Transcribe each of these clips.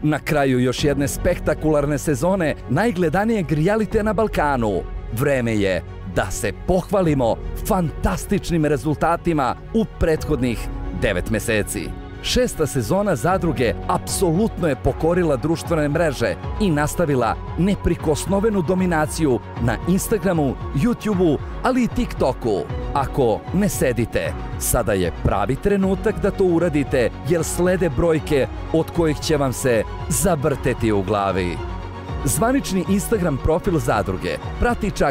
Na kraju još jedne spektakularne sezone najgledanijeg realitija na Balkanu. Vreme je da se pohvalimo fantastičnim rezultatima u prethodnih 9 meseci. 6. sezona Zadruge apsolutno je pokorila društvene mreže i nastavila neprikosnovenu dominaciju na Instagramu, YouTubeu, ali i TikToku. Ako ne sedite, sada je pravi trenutak da to uradite, jer slede brojke od kojih će vam se zavrteti u glavi. Zvanični Instagram profil Zadruge prati čak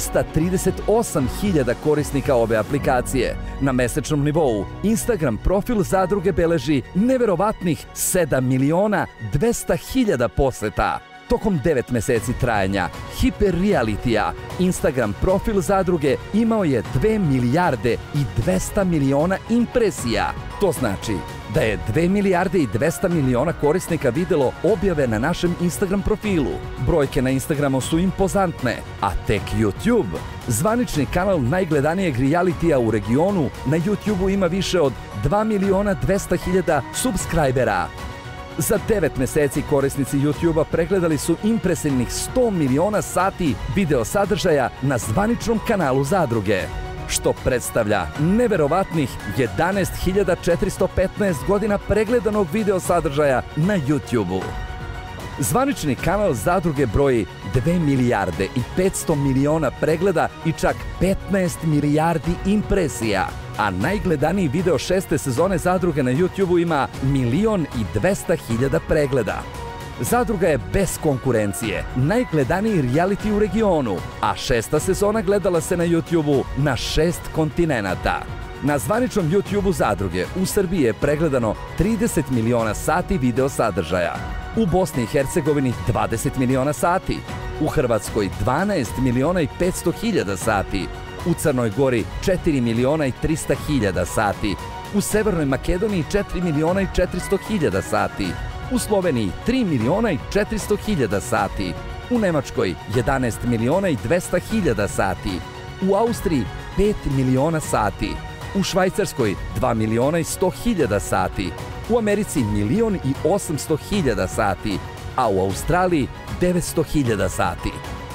338.000 korisnika ove aplikacije. Na mesečnom nivou Instagram profil Zadruge beleži neverovatnih 7.200.000 poseta. Tokom 9 meseci trajanja hiperrealitija, Instagram profil Zadruge imao je 2 milijarde i 200 miliona impresija. To znači da je 2 milijarde i 200 miliona korisnika videlo objave na našem Instagram profilu. Brojke na Instagramu su impozantne, a tek YouTube, zvanični kanal najgledanijeg realitija u regionu, na YouTubeu ima više od 2.200.000 subscribera. Za 9 meseci korisnici YouTube-a pregledali su impresivnih 100 miliona sati video sadržaja na zvaničnom kanalu Zadruge, što predstavlja neverovatnih 11.415 godina pregledanog video sadržaja na YouTube-u. Zvanični kanal Zadruge broji 2 milijarde i 500 miliona pregleda i čak 15 milijardi impresija, a najgledaniji video 6. sezone Zadruge na YouTubeu ima 1.200.000 pregleda. Zadruga je bez konkurencije najgledaniji reality u regionu, a 6. sezona gledala se na YouTubeu na 6 kontinenata. Na zvaničnom YouTubeu Zadruge u Srbiji je pregledano 30 miliona sati video sadržaja, u Bosni i Hercegovini 20 miliona sati, u Hrvatskoj 12 miliona i 500 hiljada sati, u Crnoj Gori 4 miliona i 300 hiljada sati, u Severnoj Makedoniji 4 miliona i 400 hiljada sati, u Sloveniji 3 miliona i 400 hiljada sati, u Nemačkoj 11 miliona i 200 hiljada sati, u Austriji 5 miliona sati, u Švajcarskoj 2 miliona i 100 hiljada sati, u Americi 1.800.000 sati, a u Australiji 900.000 sati.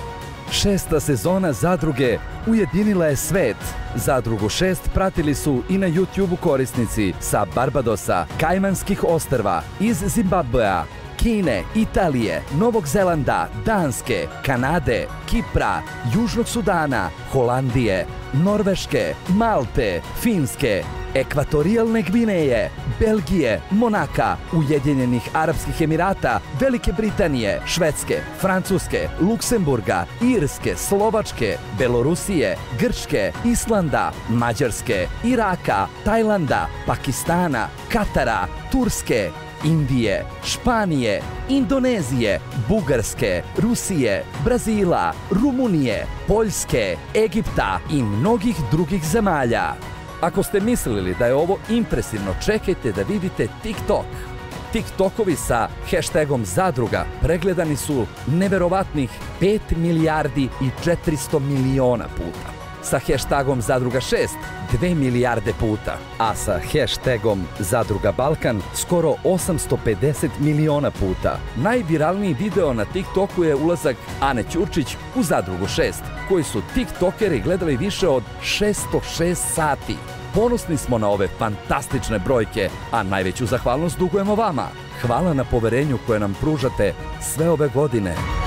6. sezona Zadruge ujedinila je svet. Zadrugu 6 pratili su i na YouTubeu korisnici sa Barbadosa, Kajmanskih ostrva, iz Zimbabvea, Kine, Italije, Novog Zelanda, Danske, Kanade, Kipra, Južnog Sudana, Holandije, Norveške, Malte, Finske, Ekvatorijalne Gvineje, Belgije, Monaka, Ujedinjenih Arapskih Emirata, Velike Britanije, Švedske, Francuske, Luksemburga, Irske, Slovačke, Belorusije, Grčke, Islanda, Mađarske, Iraka, Tajlanda, Pakistana, Katara, Turske, Indije, Španije, Indonezije, Bugarske, Rusije, Brazila, Rumunije, Poljske, Egipta i mnogih drugih zemalja. Ako ste mislili da je ovo impresivno, čekajte da vidite TikTok. TikTokovi sa hashtagom Zadruga pregledani su neverovatnih 5 milijardi i 400 miliona puta. Sa hashtagom Zadruga 6 2 milijarde puta, a sa hashtagom Zadruga Balkan skoro 850 miliona puta. Najviralniji video na TikToku je ulazak Ane Ćurčić u Zadrugu 6, koji su tiktokeri gledali više od 606 sati. Ponosni smo na ove fantastične brojke, a najveću zahvalnost dugujemo vama. Hvala na poverenju koje nam pružate sve ove godine.